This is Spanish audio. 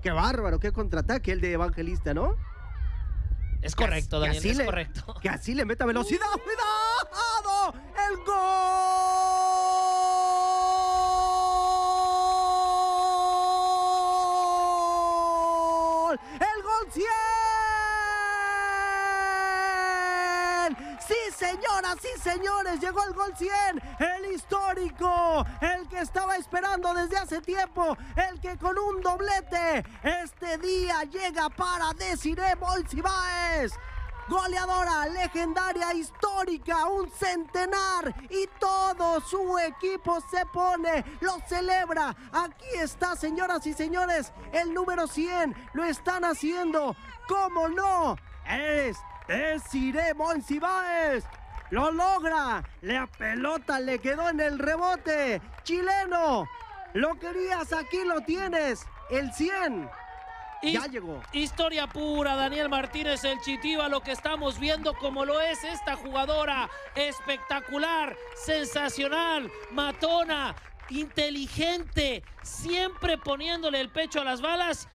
Qué bárbaro, qué contraataque el de Evangelista, ¿no? Es correcto, Daniel, es correcto. Que así le meta velocidad. ¡Cuidado! ¡El gol! ¡El gol 100! Sí, señoras, sí, señores, llegó el gol 100, el histórico, el que estaba esperando desde hace tiempo, el que con un doblete este día llega para Desiree Monsiváis. Goleadora, legendaria, histórica, un centenar, y todo su equipo se pone, lo celebra. Aquí está, señoras y señores, el número 100, lo están haciendo. ¿Cómo no? Es Desiree Monsiváis. Lo logra, la pelota le quedó en el rebote. Chileno, lo querías, aquí lo tienes, el 100. Ya llegó. Historia pura, Daniel Martínez, el Chitiba, lo que estamos viendo como lo es esta jugadora espectacular, sensacional, matona, inteligente, siempre poniéndole el pecho a las balas